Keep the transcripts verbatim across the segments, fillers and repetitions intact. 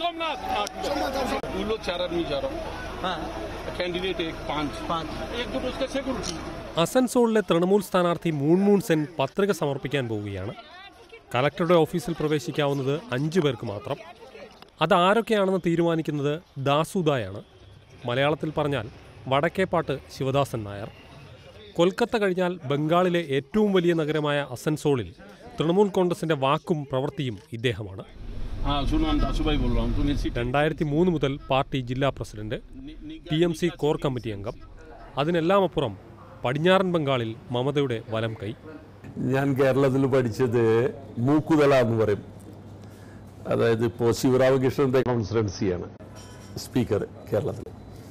लोग चार आदमी जा रहा हूँ कैंडिडेट एक पांच पांच एक दो उसका सिक्योरिटी അസൻസോളിലെ തൃണമൂൽ സ്ഥാനാർത്ഥി മൂൺമൂൺ സെൻ പത്രിക സമർപ്പിക്കാൻ പോവുകയാണ്. കളക്ടറുടെ ഓഫീസിൽ പ്രവേശിക്കാവുന്നത് അഞ്ചു പേർക്ക് മാത്രം. അതാരൊക്കെയാണെന്ന് തീരുമാനിക്കുന്നത് ദാസുദായാണ്. മലയാളത്തിൽ പറഞ്ഞാൽ വടക്കേപ്പാട്ട് ശിവദാസൻ നായർ. കൊൽക്കത്ത കഴിഞ്ഞാൽ ബംഗാളിലെ ഏറ്റവും വലിയ നഗരമായ അസൻസോളിൽ തൃണമൂൽ കോൺഗ്രസിന്റെ വാക്കും പ്രവൃത്തിയും ഇദ്ദേഹമാണ്. രണ്ടായിരത്തി മൂന്ന് മുതൽ പാർട്ടി ജില്ലാ president, T M C core committee അംഗം. അതിനെല്ലാം അപ്പുറം പടിഞ്ഞാറൻ ബംഗാളിൽ മമതയുടെ വലം കൈ. ഞാൻ കേരളത്തിൽ പഠിച്ചത് മൂക്കുതല എന്ന് പറയും. അതായത് ഇപ്പോൾ ശിവരാമകൃഷ്ണന്റെ കോൺസ്റ്റിറ്റ്യുവൻസിയാണ് സ്പീക്കർ കേരളത്തിൽ.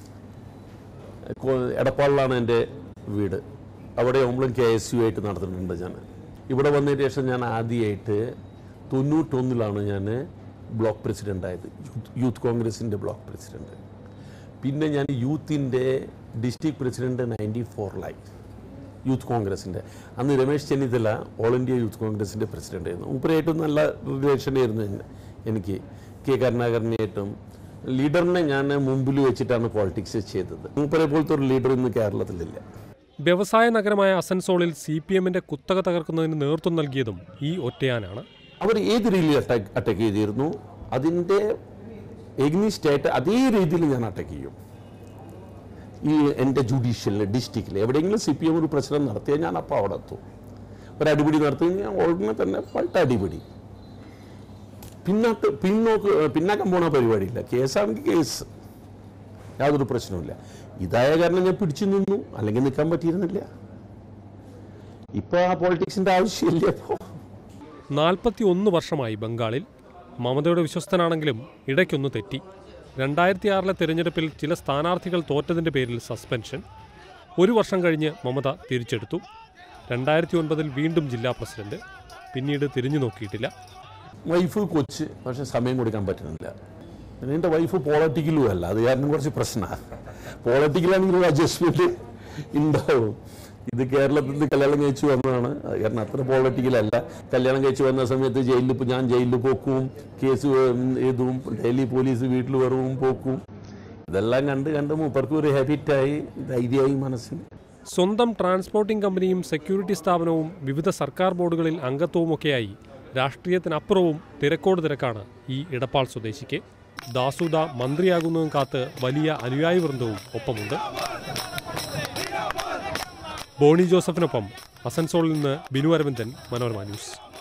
എടപ്പാളിലാണ് എൻ്റെ വീട്. അവിടെ ആവുമ്പോഴും കെ എസ് യു ആയിട്ട് നടത്തുന്നുണ്ട്. ഞാൻ ഇവിടെ വന്നതിന് ശേഷം ഞാൻ ആദ്യമായിട്ട് തൊണ്ണൂറ്റൊന്നിലാണ് ഞാൻ ബ്ലോക്ക് പ്രസിഡൻ്റ് ആയത്, യൂത്ത് കോൺഗ്രസിൻ്റെ ബ്ലോക്ക് പ്രസിഡന്റ്. പിന്നെ ഞാൻ യൂത്തിൻ്റെ ഡിസ്ട്രിക്ട് പ്രസിഡന്റ് നയൻറ്റി ഫോറിലായി യൂത്ത് കോൺഗ്രസിൻ്റെ. അന്ന് Ramesh Chennithala all India youth കോൺഗ്രസിൻ്റെ പ്രസിഡന്റ് ആയിരുന്നു. മൂപ്പരായിട്ടും നല്ല റിലേഷൻ ആയിരുന്നു എനിക്ക്. കെ കരുണാകരനായിട്ടും ലീഡറിനെ ഞാൻ മുമ്പിൽ വെച്ചിട്ടാണ് പോളിറ്റിക്സ് ചെയ്തത്. മൂപ്പരെ പോലത്തെ ഒരു ലീഡർ ഇന്ന് കേരളത്തിലില്ല. വ്യവസായ നഗരമായ അസൻസോളിൽ സി പി എമ്മിന്റെ കുത്തക തകർക്കുന്നതിന് നേതൃത്വം നൽകിയതും ഈ ഒറ്റയാനാണ്. അവർ ഏത് രീതിയിൽ അറ്റാക്ക് അറ്റാക്ക് ചെയ്തിരുന്നു, അതിൻ്റെ എഗ്നിസ്റ്റായിട്ട് അതേ രീതിയിൽ ഞാൻ അറ്റാക്ക് ചെയ്യും. ഈ എൻ്റെ ജുഡീഷ്യലിൽ ഡിസ്ട്രിക്റ്റിൽ എവിടെയെങ്കിലും സി പി എം ഒരു പ്രശ്നം നടത്തിയാൽ ഞാൻ അപ്പോൾ അവിടെ എത്തും. ഒരടിപിടി നടത്തി ഞാൻ ഉടനെ തന്നെ പട്ട അടിപിടി. പിന്നോട്ട് പിന്നോക്ക് പിന്നാക്കം പോണ പരിപാടിയില്ല. കേസാണെങ്കിൽ കേസ്, യാതൊരു പ്രശ്നവുമില്ല. ഇതായ കാരണം ഞാൻ പിടിച്ചു നിന്നു, അല്ലെങ്കിൽ നിൽക്കാൻ പറ്റിയിരുന്നില്ല. ഇപ്പോൾ ആ പോളിറ്റിക്സിൻ്റെ ആവശ്യമില്ല. ഇപ്പോൾ നാൽപ്പത്തി ഒന്ന് വർഷമായി ബംഗാളിൽ. മമതയുടെ വിശ്വസ്തനാണെങ്കിലും ഇടയ്ക്കൊന്ന് തെറ്റി. രണ്ടായിരത്തി ആറിലെ തിരഞ്ഞെടുപ്പിൽ ചില സ്ഥാനാർത്ഥികൾ തോറ്റതിൻ്റെ പേരിൽ സസ്പെൻഷൻ. ഒരു വർഷം കഴിഞ്ഞ് മമത തിരിച്ചെടുത്തു. രണ്ടായിരത്തി ഒൻപതിൽ വീണ്ടും ജില്ലാ പ്രസിഡന്റ്. പിന്നീട് തിരിഞ്ഞു നോക്കിയിട്ടില്ല. വൈഫ് കൊച്ച്, പക്ഷെ സമയം കൊടുക്കാൻ പറ്റുന്നില്ല. എൻ്റെ വൈഫ് പോളിറ്റിക്കലും അല്ല, അത് കാരണം കുറച്ച് പ്രശ്നമാണ്. പോളിറ്റിക്കലാണെങ്കിലും അഡ്ജസ്റ്റ്മെൻറ്റ് ഉണ്ടാവും. ഇത് കേരളത്തിൽ നിന്ന് കല്യാണം കഴിച്ചു വന്നതാണ്, അത് കാരണം അത്ര പോളിറ്റിക്കലല്ല. കല്യാണം കഴിച്ചു വന്ന സമയത്ത് ജയിലിൽ ഞാൻ ജയിലിൽ പോക്കും, കേസ് എഴുതും, ഡെയിലി പോലീസ് വീട്ടിൽ വരവും പോക്കും. ഇതെല്ലാം കണ്ട് കണ്ട് മൂപ്പർക്ക് ഒരു ഹാബിറ്റായി, ധൈര്യമായി മനസ്സിൽ. സ്വന്തം ട്രാൻസ്പോർട്ടിംഗ് കമ്പനിയും സെക്യൂരിറ്റി സ്ഥാപനവും വിവിധ സർക്കാർ ബോർഡുകളിൽ അംഗത്വവുമൊക്കെയായി രാഷ്ട്രീയത്തിനപ്പുറവും തിരക്കോട് തിരക്കാണ് ഈ ഇടപ്പാൾ സ്വദേശിക്ക്. ദാസുദ മന്ത്രിയാകുന്നതും കാത്ത് വലിയ അനുയായി വൃന്ദവും ഒപ്പമുണ്ട്. ബോണി ജോസഫിനൊപ്പം അസൻസോളിൽ നിന്ന് ബിനു അരവിന്ദൻ, മനോരമ ന്യൂസ്.